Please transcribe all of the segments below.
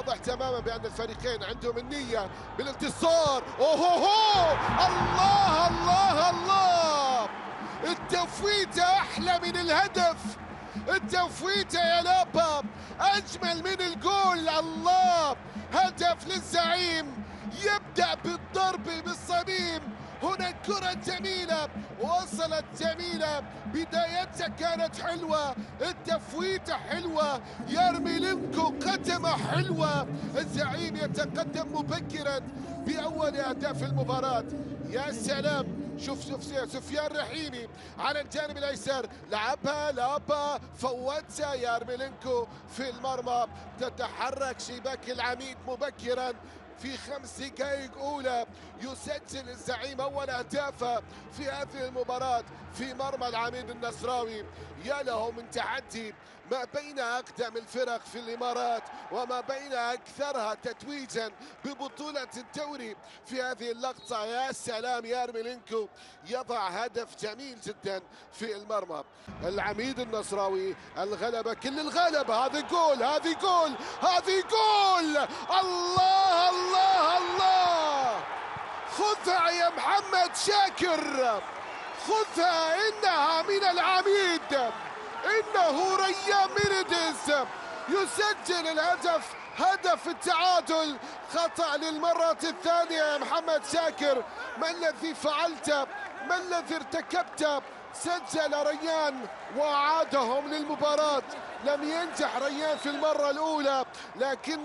واضح تماما بأن الفريقين عندهم النية بالانتصار. أوهوهو، الله الله الله، التفويتة أحلى من الهدف، التفويتة يا لابا أجمل من الجول. الله، هدف للزعيم يبدأ بالضرب بالصميم. هنا كرة جميلة وصلت جميلة، بدايتها كانت حلوة، التفويتة حلوة، يرميلينكو قدمة حلوة. الزعيم يتقدم مبكرا بأول أهداف المباراة. يا سلام، شوف سفيان رحيمي على الجانب الايسر، لعبها لابا، فوتها يرميلينكو في المرمى. تتحرك شباك العميد مبكرا في 5 دقائق أولى، يسجل الزعيم أول أهدافه في هذه المباراة في مرمى العميد النصراوي. يا له من تحدي ما بين أقدم الفرق في الإمارات وما بين أكثرها تتويجا ببطولة الدوري في هذه اللقطة. يا سلام، يرميلينكو يضع هدف جميل جدا في المرمى. العميد النصراوي الغلبة، كل الغلبة. هذه جول، هذه جول، هذه جول. الله الله الله، خذها يا محمد شاكر، خذها، إنها من العميد، إنه ريان ميريديز يسجل الهدف، هدف التعادل. خطأ للمرة الثانية يا محمد شاكر، ما الذي فعلته؟ ما الذي ارتكبته؟ سجل ريان وعادهم للمباراة. لم ينجح ريان في المرة الأولى، لكن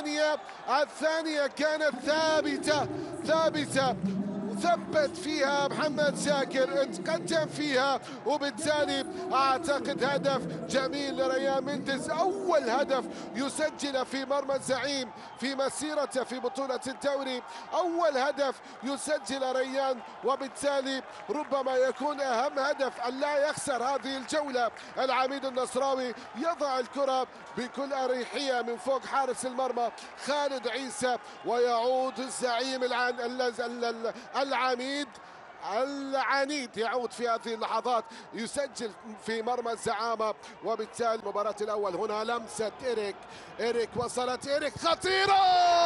الثانية كانت ثابتة، ثبت فيها محمد شاكر، اتقدم فيها، وبالتالي اعتقد هدف جميل لريان مينديز، اول هدف يسجله في مرمى الزعيم في مسيرته في بطولة الدوري، اول هدف يسجل ريان، وبالتالي ربما يكون اهم هدف ان لا يخسر هذه الجولة. العميد النصراوي يضع الكرة بكل اريحية من فوق حارس المرمى خالد عيسى، ويعود الزعيم العميد العنيد يعود في هذه اللحظات، يسجل في مرمى الزعامة. وبالتالي المباراة الأول هنا لمسة إيريك وصلت إيريك، خطيرة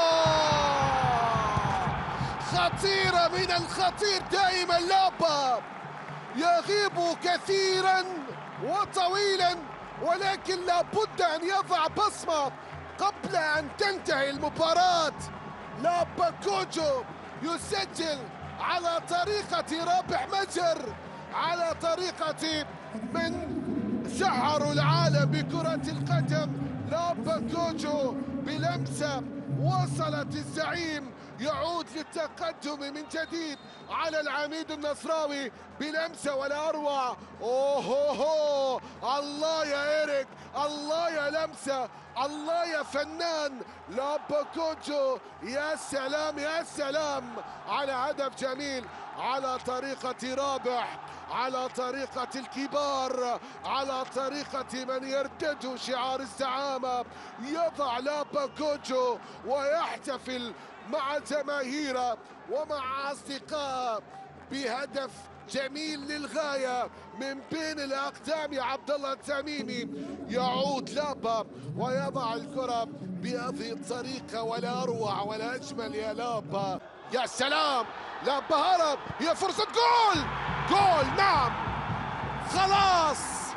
من الخطير دائما. لابا يغيب كثيرا وطويلا، ولكن لابد أن يضع بصمة قبل أن تنتهي المباراة. لابا كوجو يسجل على طريقة رابح مجر، على طريقة من سحروا العالم بكرة القدم. لابا كوجو بلمسة وصلت الزعيم، يعود للتقدم من جديد على العميد النصراوي بلمسة ولا أروع. أوهوهو، الله يا إيريك، الله يا لمسة، الله يا فنان لابا كوجو. يا سلام يا سلام على هدف جميل، على طريقة رابح، على طريقة الكبار، على طريقة من يردد شعار الزعامة. يضع لابا كوجو ويحتفل مع جماهيره ومع أصدقائه بهدف جميل للغاية من بين الأقدام يا عبد الله التميمي. يعود لابا ويضع الكرة بهذه الطريقة، ولا أروع ولا أجمل يا لابا. يا سلام، لابا هرب، هي فرصة جول، جول، نعم، خلاص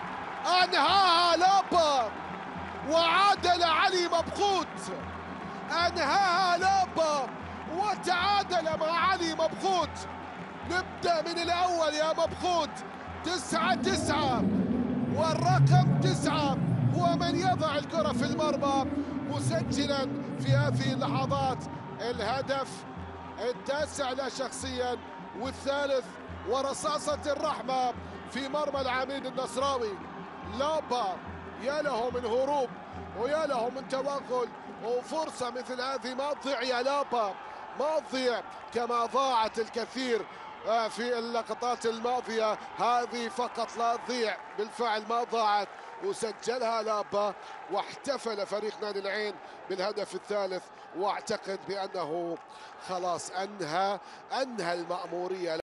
أنهاها لابا وعادل علي مبخوت، أنهاها لابا وتعادل مع علي مبخوت. نبدأ من الأول يا مبخوت. 9-9، والرقم 9 هو من يضع الكرة في المرمى، مسجلا في هذه اللحظات الهدف التاسع له شخصيا والثالث، ورصاصة الرحمة في مرمى العميد النصراوي. لابا يا له من هروب ويا له من توغل، وفرصة مثل هذه ما تضيع يا لابا، ما تضيع كما ضاعت الكثير في اللقطات الماضية. هذه فقط لا تضيع، بالفعل ما ضاعت، وسجلها لابا، واحتفل فريق نادي العين بالهدف الثالث، واعتقد بأنه خلاص أنهى المأمورية.